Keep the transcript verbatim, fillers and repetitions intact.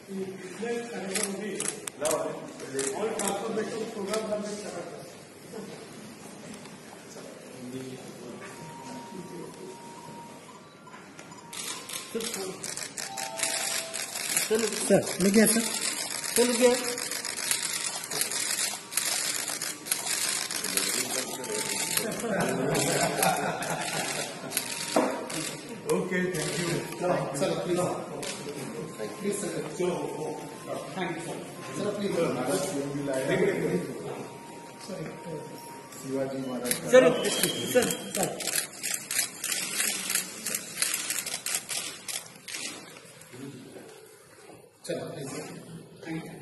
इतने कार्यक्रम होगी और ट्रांसफॉर्मेशन प्रोग्राम हमने करा था। सर लिख गया सर चल गया। Okay thank you sir please please sir thank you sir please Shivaji Maharaj sir sir sir चलो प्लीज थैंक यू।